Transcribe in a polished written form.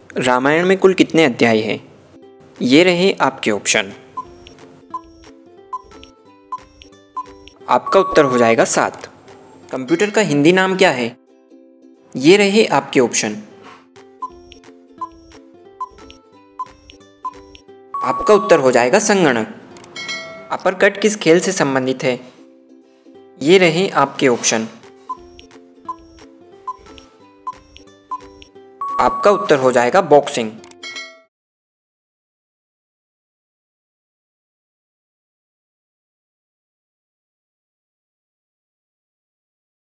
रामायण में कुल कितने अध्याय हैं? ये रहे आपके ऑप्शन। आपका उत्तर हो जाएगा 7। कंप्यूटर का हिंदी नाम क्या है? ये रहे आपके ऑप्शन। आपका उत्तर हो जाएगा संगणक। अपरकट किस खेल से संबंधित है? ये रहे आपके ऑप्शन। आपका उत्तर हो जाएगा बॉक्सिंग।